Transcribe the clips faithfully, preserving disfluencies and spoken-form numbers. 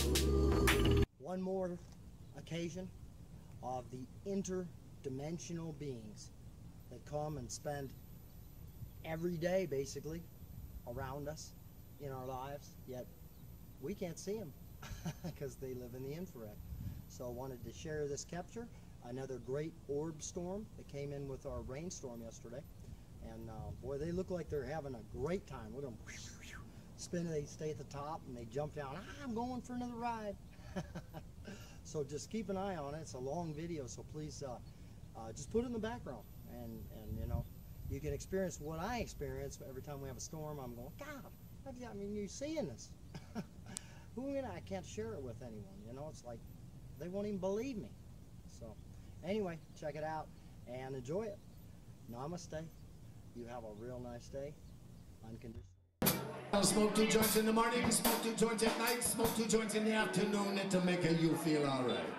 One more occasion of the interdimensional beings that come and spend every day basically around us in our lives, yet we can't see them because they live in the infrared. So I wanted to share this capture. Another great orb storm that came in with our rainstorm yesterday, and uh, boy, they look like they're having a great time. Look at them spin, they stay at the top and they jump down. Ah, I'm going for another ride. So just keep an eye on it. It's a long video, so please uh, uh, just put it in the background, and and you know, you can experience what I experience every time we have a storm. I'm going, God, I mean, you're seeing this. Who am I? I can't share it with anyone. You know, it's like they won't even believe me. So anyway, check it out and enjoy it. Namaste. You have a real nice day. Unconditional. I'll smoke two joints in the morning, smoke two joints at night, smoke two joints in the afternoon, and to make you feel alright.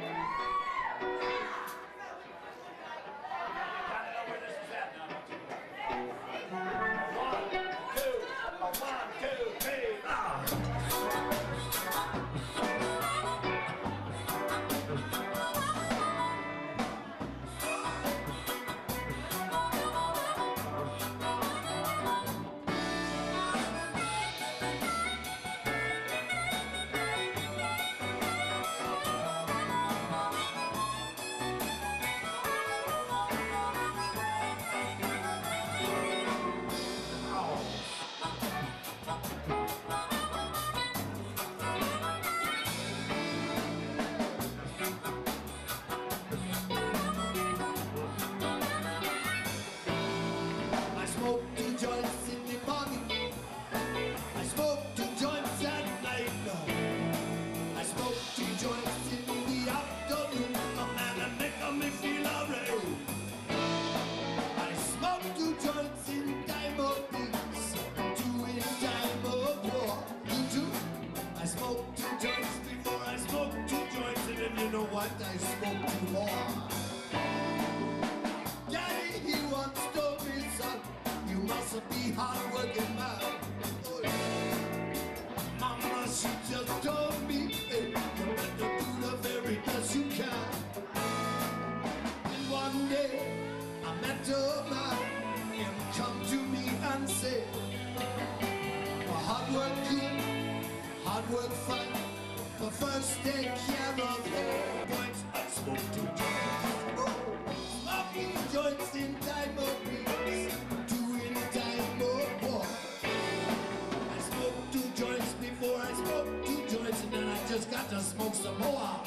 You know what? I spoke too more. Daddy, he once told me, son, you must be hard-working man. Oh, yeah. Mama, she just told me, hey, you better do the very best you can. And one day, I met a man, and come to me and say, well, hard work good, hard work fine. But first take care of the points. I smoke two joints. Smoking joints in time of peace, two in time of war. I smoke two joints before I smoke two joints, and then I just got to smoke some more.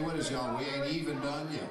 with us, y'all. We ain't even done yet.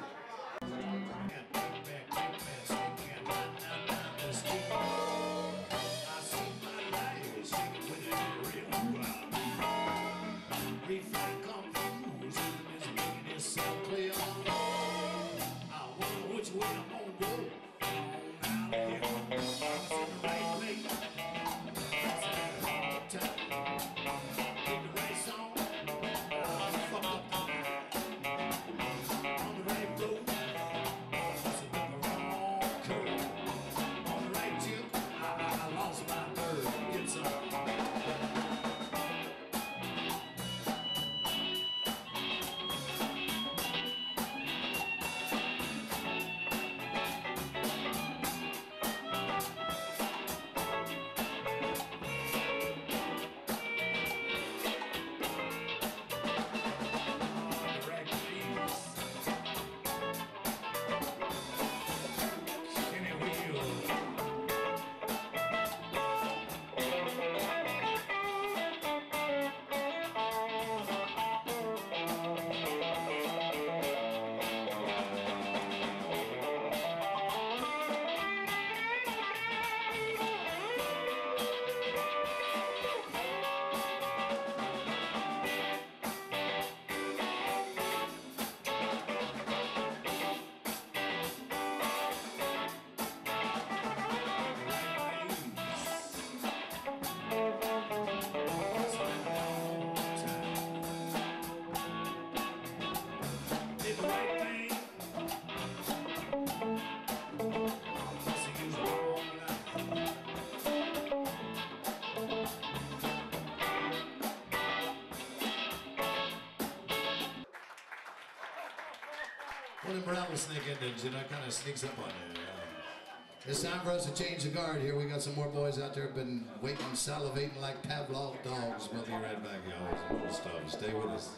One of them rattlesnake Indians, you know, kind of sneaks up on you. Yeah. It's time for us to change the guard here. We got some more boys out there been waiting, salivating like Pavlov dogs. We'll be right back, y'all. Some more stuff. Stay with us.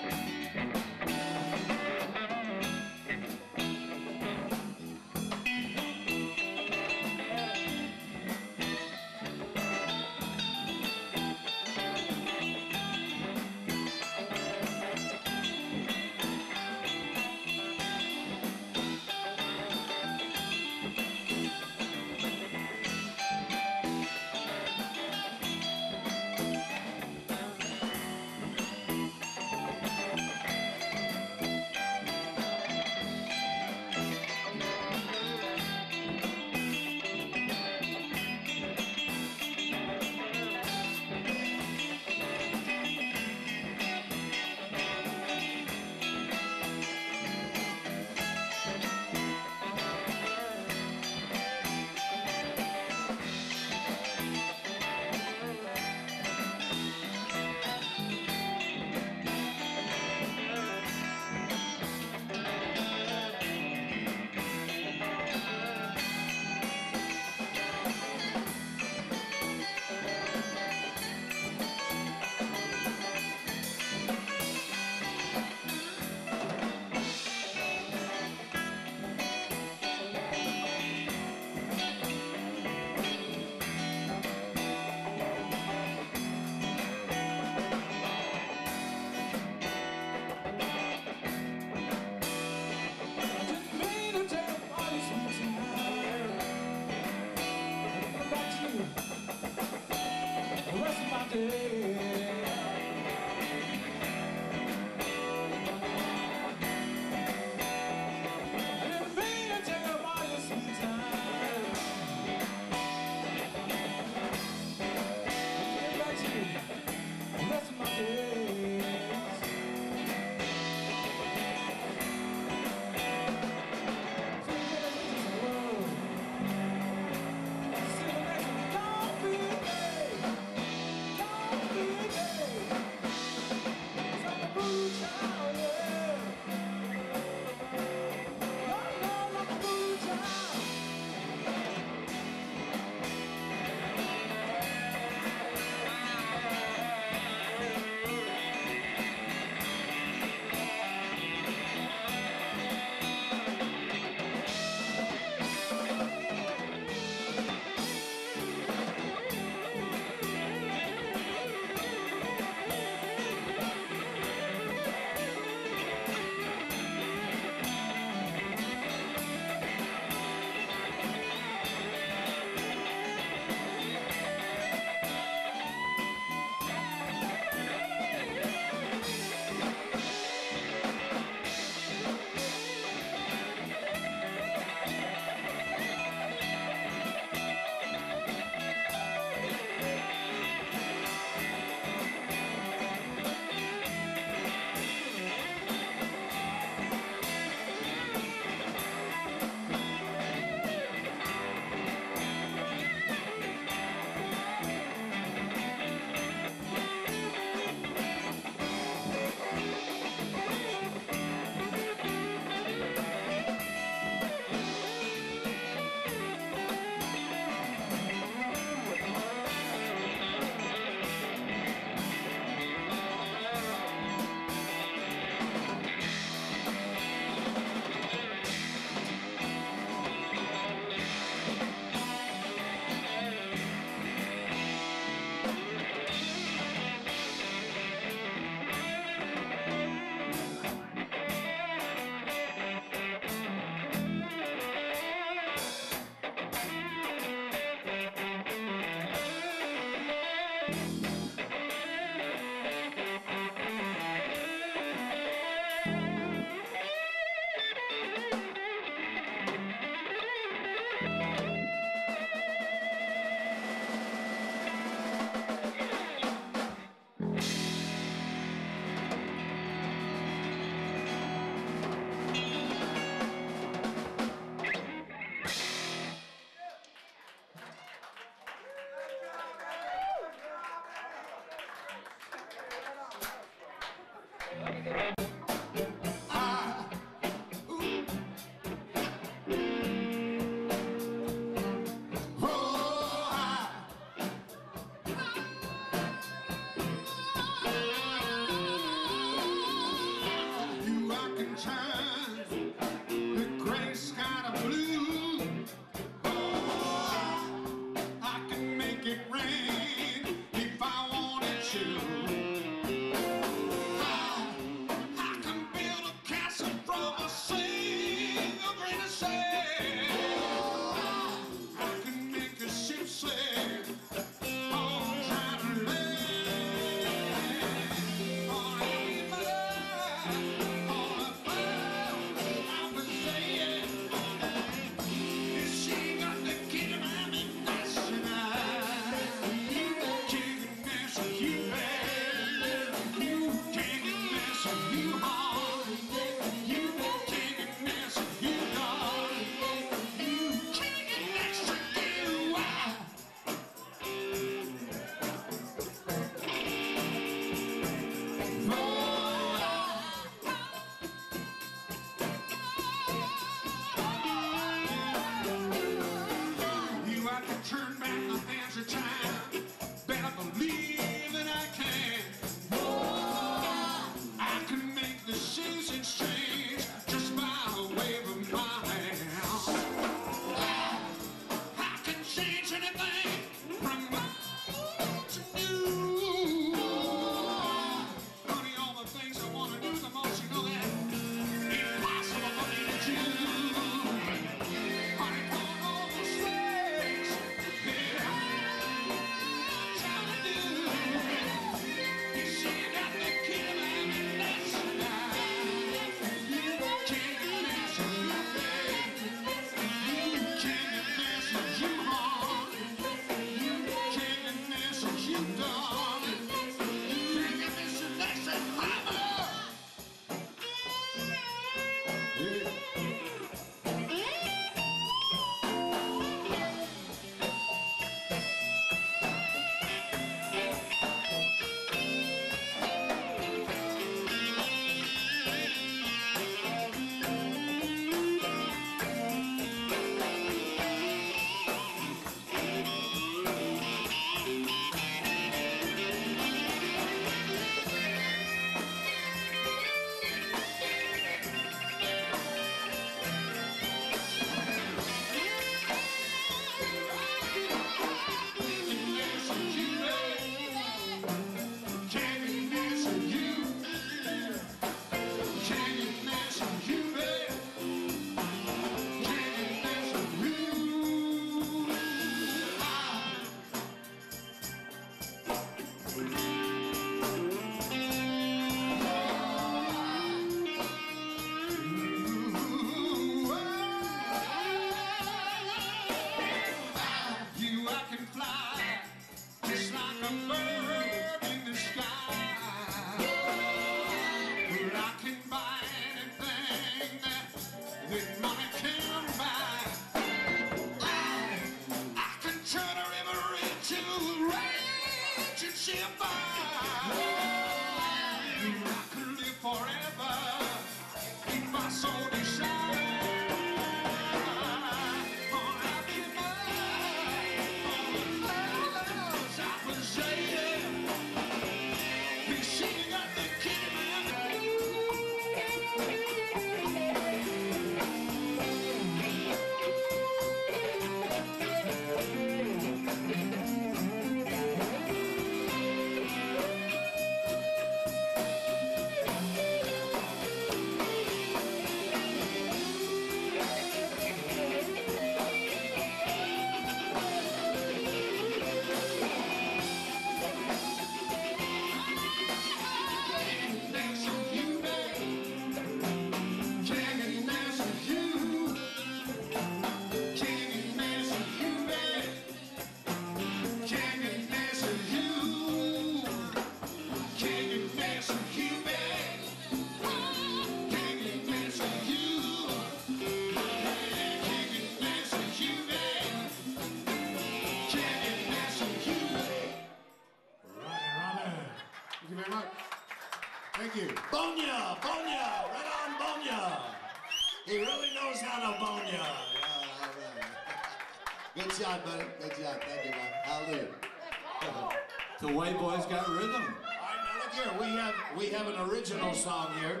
Thank you. Bonya, Bonya, right on Bonya. He really knows how to Bonya. Yeah, all right. Good shot, buddy. Good shot. Thank you, man. Hallelujah. The white boy's got rhythm. All right, now look here. We have we have an original song here.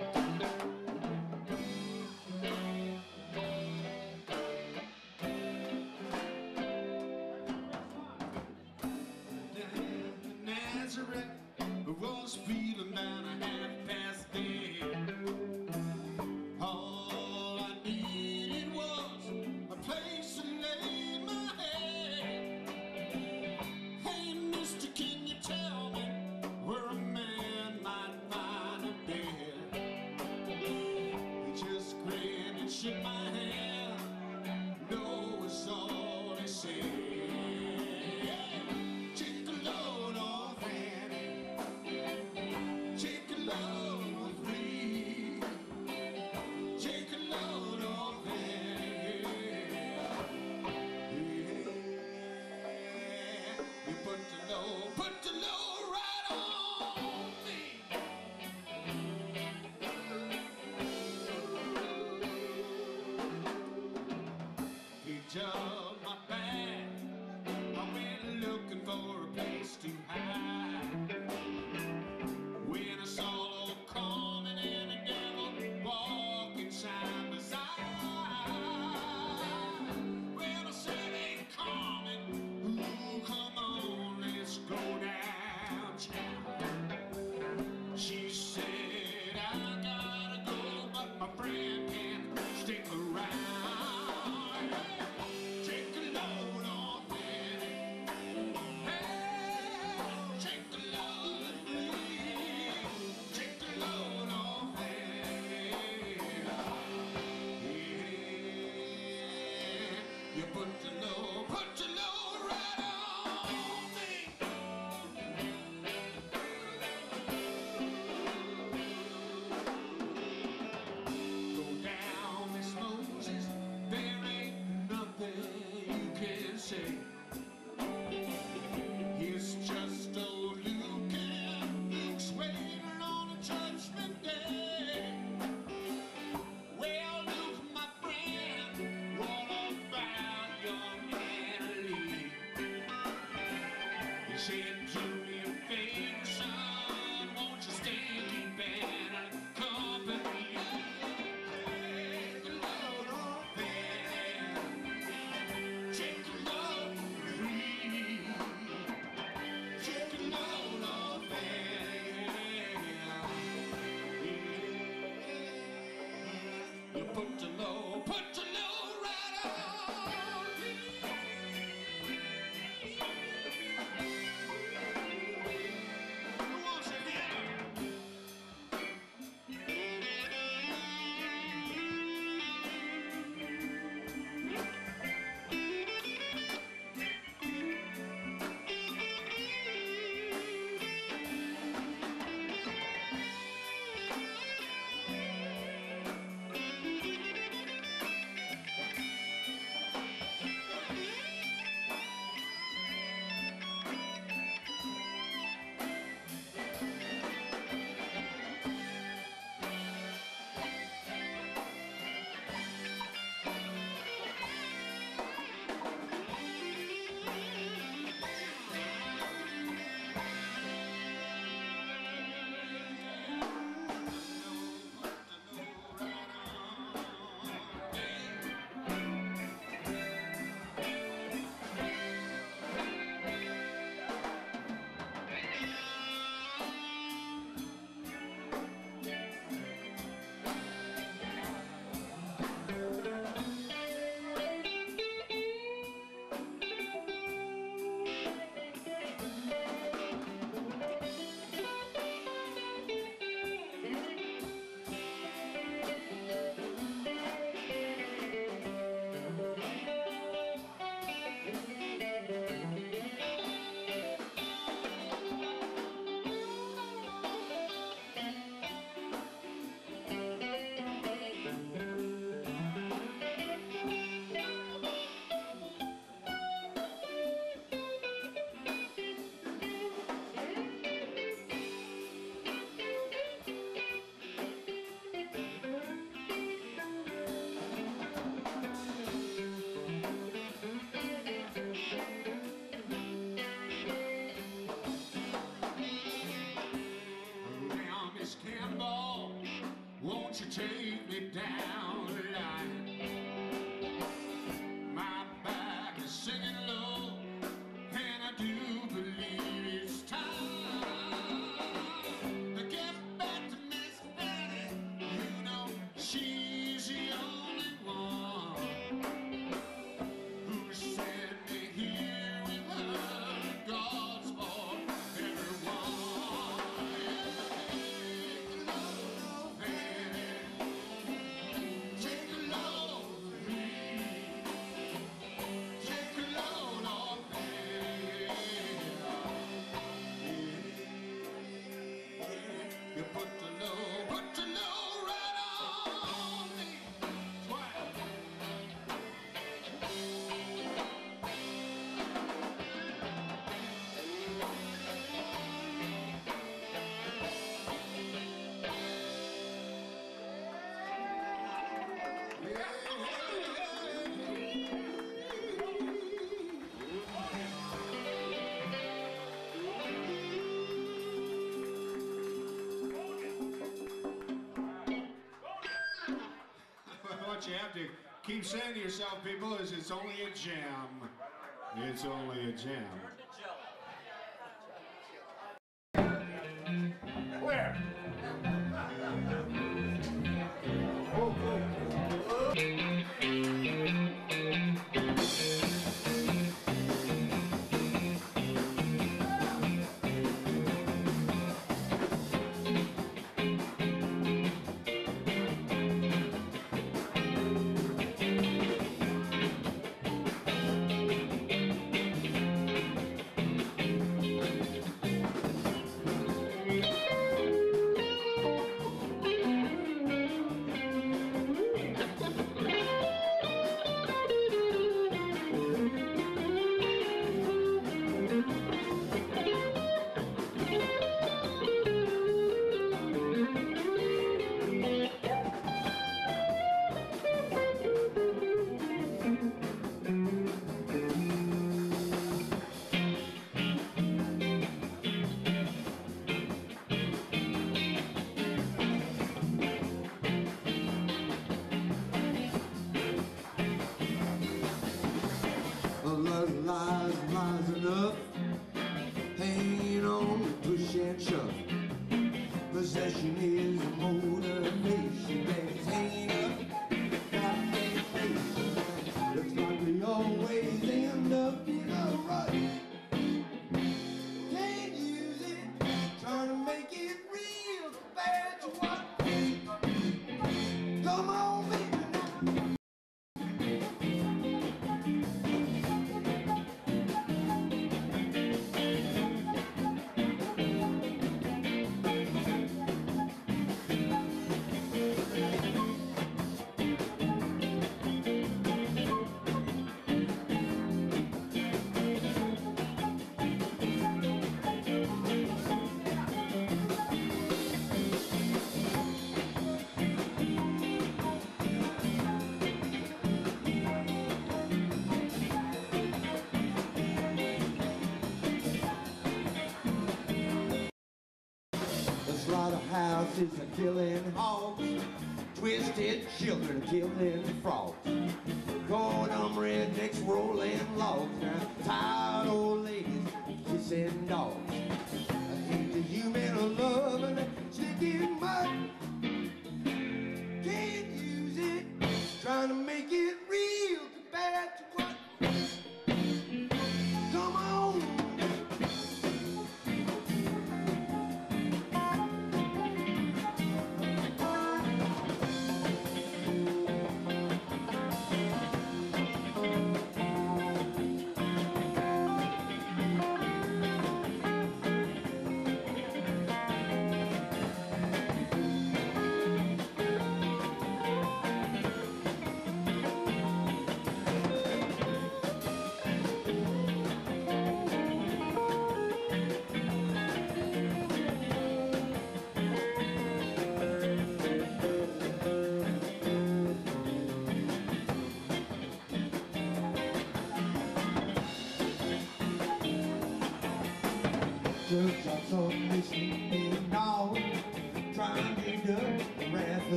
Nazareth was feeling down a half past day. All I needed was a place to lay my head. Hey, mister, can you tell me where a man might find a bed? He just grinned and shook my hand. No, it's all he said. Take a load off Annie. Take a load off me. Take a load off Annie. Yeah. You put the load, put the load right on me. He jumped my back. I went looking for a place to hide. When I saw old Carmen and the devil walking side by side. Well, I said, hey, Carmen, ooh, come on, let's go downtown. She said, I gotta go, but my friend can't stick around. Take a load off Annie. Hey, take a load of me. Take a load off Annie. Yeah, you put the load, put the load right on me. Go down, Miss Moses. There ain't nothing you can say. It's just old Luke and Luke's waiting on a judgment day. Well, Luke, my friend, what about young Anna Lee? Miss Campbell, won't you take me down the line? My back is singing low, and I do believe it's time to get back to Miss Fanny. You know she's the only one who sent me here with her. God's for everyone. Take a load of me. Take a load of me. You put the load, put the load right on me. Twirl. What you have to keep saying to yourself, people, is it's only a jam. It's only a jam. Where? Love lies, lies enough, hanging on to push and shove. Possession is a motivation that's hanging up, got temptation. Looks like we always end up in a rut. Can't use it, trying to make it real compared to what. Come on, baby. Slaughterhouses are killing hogs, twisted children killing frogs, corn-dumb rednecks rolling logs, now tired old ladies kissing dogs. I hate the human love and sticking mud. Can't use it, trying to make it real compared to what. Come on.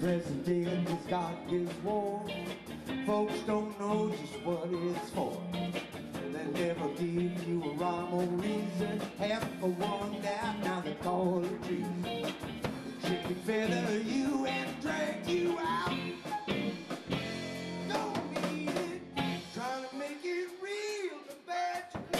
president has got his war. Folks don't know just what it's for. They'll never give you a rhyme or reason. Half for one doubt, now they call it treason. The chicken feather you and drag you out. Don't need it. Trying to make it real, the bad you know.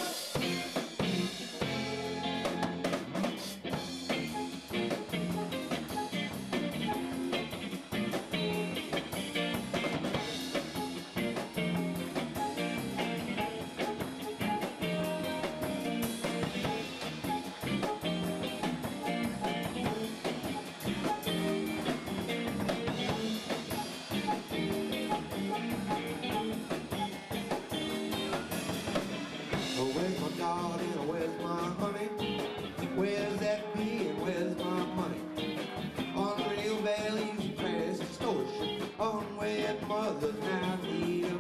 Where's my darling, where's my honey? Where's that bee and where's my money? Unreal values and crass extortion. Unwed mothers now need a